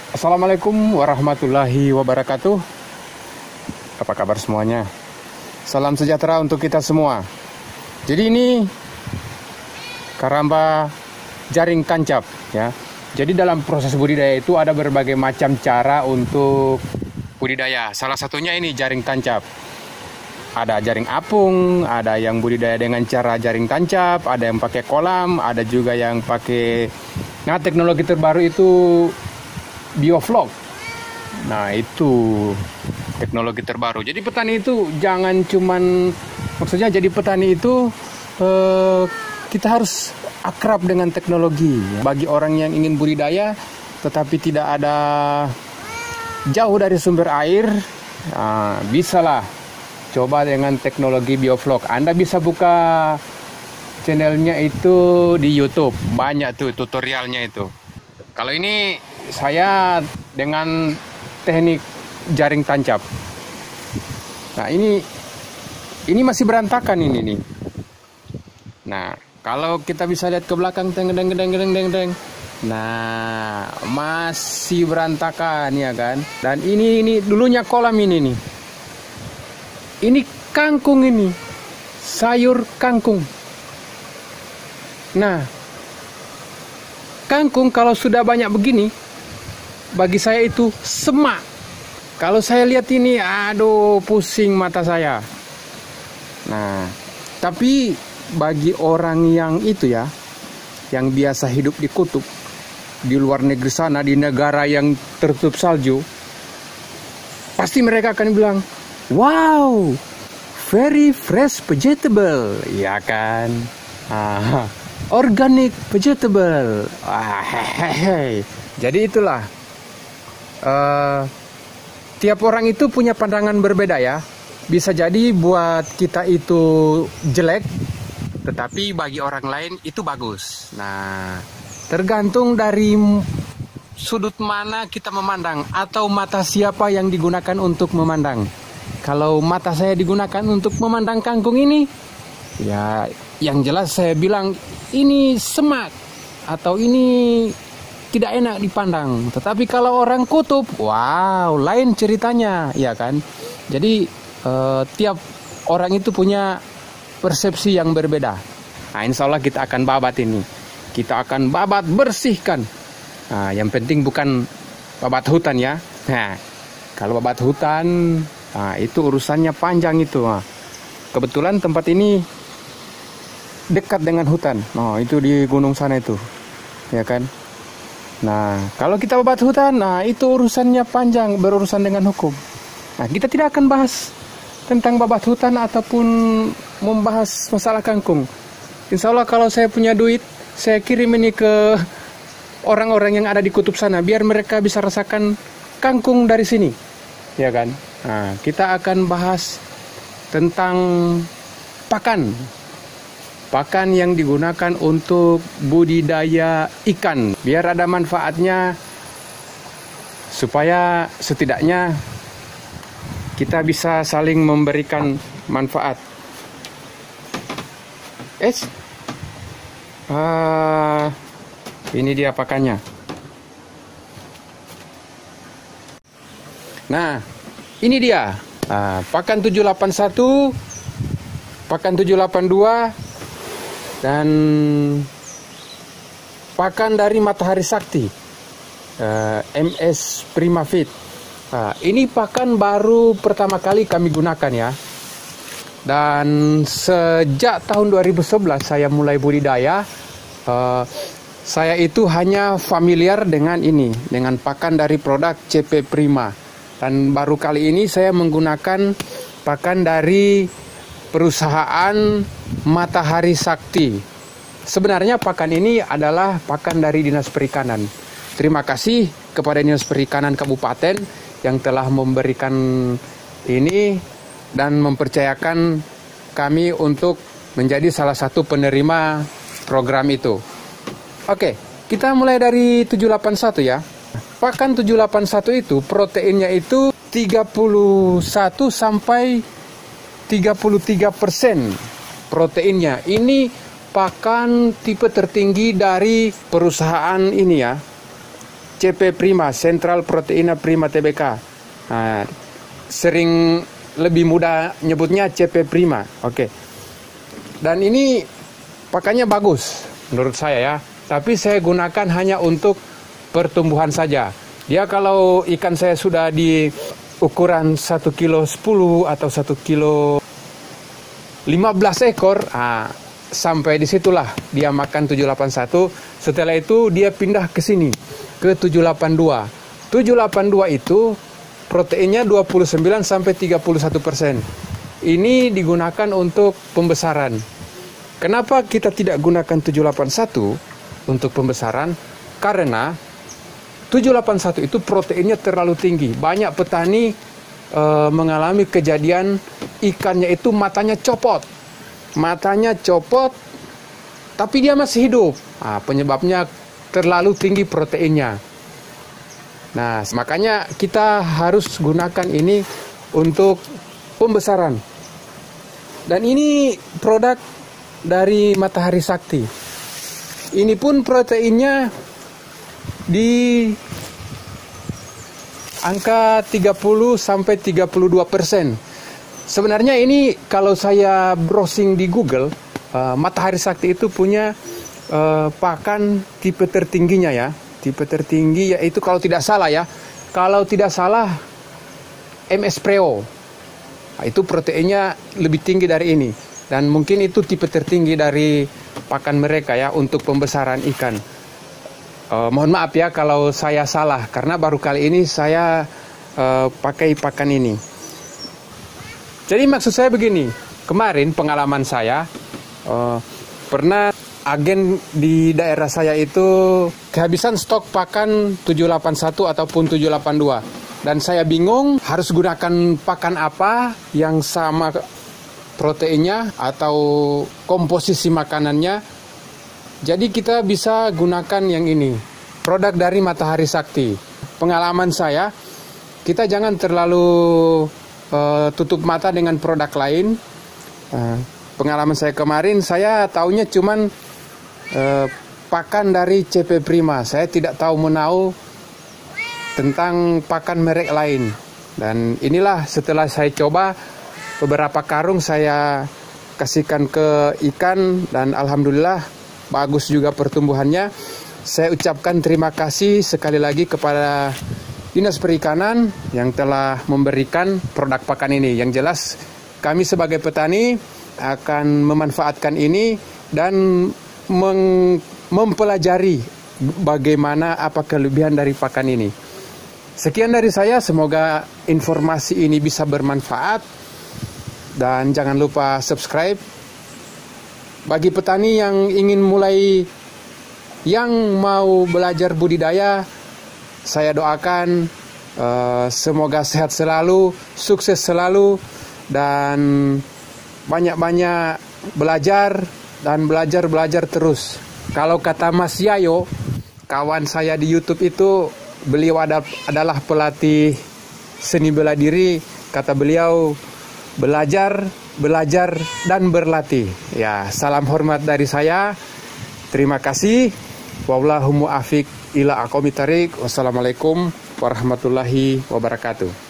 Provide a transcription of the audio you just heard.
Assalamualaikum warahmatullahi wabarakatuh. Apa kabar semuanya? Salam sejahtera untuk kita semua. Jadi ini karamba jaring tancap ya. Jadi dalam proses budidaya itu ada berbagai macam cara untuk budidaya. Salah satunya ini jaring tancap. Ada jaring apung, ada yang budidaya dengan cara jaring tancap, ada yang pakai kolam, ada juga yang pakai. Nah, teknologi terbaru itu bioflok. Nah, itu teknologi terbaru. Jadi petani itu jangan cuman, maksudnya jadi petani itu kita harus akrab dengan teknologi. Bagi orang yang ingin budidaya tetapi tidak ada jauh dari sumber air, bisalah coba dengan teknologi bioflok. Anda bisa buka channelnya itu di YouTube, banyak tuh tutorialnya itu. Kalau ini saya dengan teknik jaring tancap. Nah, ini masih berantakan ini nih. Nah, kalau kita bisa lihat ke belakang, deng. Nah, masih berantakan ya kan. Dan ini dulunya kolam ini nih. Ini kangkung ini, sayur kangkung. Nah, kangkung kalau sudah banyak begini, bagi saya itu semak. Kalau saya lihat ini, aduh pusing mata saya. Nah, tapi bagi orang yang itu ya, yang biasa hidup di kutub, di luar negeri sana, di negara yang tertutup salju, pasti mereka akan bilang, wow, very fresh vegetable, ya kan? Organic vegetable. Jadi itulah, tiap orang itu punya pandangan berbeda ya. Bisa jadi buat kita itu jelek, tetapi bagi orang lain itu bagus. Nah, tergantung dari sudut mana kita memandang atau mata siapa yang digunakan untuk memandang. Kalau mata saya digunakan untuk memandang kangkung ini, ya yang jelas saya bilang ini semak atau ini tidak enak dipandang. Tetapi kalau orang kutub, wow, lain ceritanya, ya kan? Jadi tiap orang itu punya persepsi yang berbeda. Nah, insya Allah kita akan babat ini. Kita akan babat, bersihkan. Nah, yang penting bukan babat hutan ya. Nah, kalau babat hutan, nah, itu urusannya panjang itu. Nah, kebetulan tempat ini dekat dengan hutan. Nah, itu di gunung sana itu, ya kan? Nah, kalau kita babat hutan, nah itu urusannya panjang, berurusan dengan hukum. Nah, kita tidak akan bahas tentang babat hutan ataupun membahas masalah kangkung. Insya Allah kalau saya punya duit, saya kirim ini ke orang-orang yang ada di kutub sana, biar mereka bisa rasakan kangkung dari sini, ya kan? Nah, kita akan bahas tentang pakan yang digunakan untuk budidaya ikan, biar ada manfaatnya, supaya setidaknya kita bisa saling memberikan manfaat. Ini dia pakannya. Nah, ini dia pakan 781, pakan 782, dan pakan dari Matahari Sakti, MS Primafit. Ini pakan baru pertama kali kami gunakan ya. Dan sejak tahun 2011 saya mulai budidaya, saya itu hanya familiar dengan ini, dengan pakan dari produk CP Prima. Dan baru kali ini saya menggunakan pakan dari perusahaan Matahari Sakti. Sebenarnya pakan ini adalah pakan dari Dinas Perikanan. Terima kasih kepada Dinas Perikanan Kabupaten yang telah memberikan ini dan mempercayakan kami untuk menjadi salah satu penerima program itu. Oke, kita mulai dari 781 ya. Pakan 781 itu proteinnya itu 31 sampai 33% proteinnya. Ini pakan tipe tertinggi dari perusahaan ini ya, CP Prima, Central Proteina Prima Tbk. Nah, sering lebih mudah nyebutnya CP Prima. Oke. Dan ini pakannya bagus menurut saya ya. Tapi saya gunakan hanya untuk pertumbuhan saja. Dia kalau ikan saya sudah di ukuran 1 kilo 10 atau 1 kilo 15 ekor, sampai disitulah dia makan 781. Setelah itu dia pindah ke sini, ke 782. 782 itu proteinnya 29 sampai 31%. Ini digunakan untuk pembesaran. Kenapa kita tidak gunakan 781 untuk pembesaran? Karena 781 itu proteinnya terlalu tinggi. Banyak petani mengalami kejadian ikannya itu matanya copot. Matanya copot, tapi dia masih hidup. Penyebabnya terlalu tinggi proteinnya. Nah, makanya kita harus gunakan ini untuk pembesaran. Dan ini produk dari Matahari Sakti. Ini pun proteinnya di angka 30 sampai 32%. Sebenarnya ini kalau saya browsing di Google, Matahari Sakti itu punya pakan tipe tertingginya ya. Tipe tertinggi yaitu kalau tidak salah ya. Kalau tidak salah MS Preo. Itu proteinnya lebih tinggi dari ini. Dan mungkin itu tipe tertinggi dari pakan mereka ya untuk pembesaran ikan. Mohon maaf ya kalau saya salah, karena baru kali ini saya pakai pakan ini. Jadi maksud saya begini, kemarin pengalaman saya pernah agen di daerah saya itu kehabisan stok pakan 781 ataupun 782. Dan saya bingung harus gunakan pakan apa yang sama proteinnya atau komposisi makanannya. Jadi kita bisa gunakan yang ini, produk dari Matahari Sakti. Pengalaman saya, kita jangan terlalu tutup mata dengan produk lain. Pengalaman saya kemarin, saya taunya cuman pakan dari CP Prima. Saya tidak tahu menau tentang pakan merek lain. Dan inilah setelah saya coba, beberapa karung saya kasihkan ke ikan dan alhamdulillah bagus juga pertumbuhannya. Saya ucapkan terima kasih sekali lagi kepada Dinas Perikanan yang telah memberikan produk pakan ini. Yang jelas kami sebagai petani akan memanfaatkan ini dan mempelajari bagaimana apa kelebihan dari pakan ini. Sekian dari saya, semoga informasi ini bisa bermanfaat. Dan jangan lupa subscribe. Bagi petani yang ingin mulai, yang mau belajar budidaya, saya doakan semoga sehat selalu, sukses selalu, dan banyak-banyak belajar dan belajar terus. Kalau kata Mas Yayo, kawan saya di YouTube itu, beliau adalah pelatih seni bela diri. Kata beliau, belajar, dan berlatih. Ya, salam hormat dari saya. Terima kasih. Wallahu muwaffiq ila aqwamit thoriq. Wassalamualaikum warahmatullahi wabarakatuh.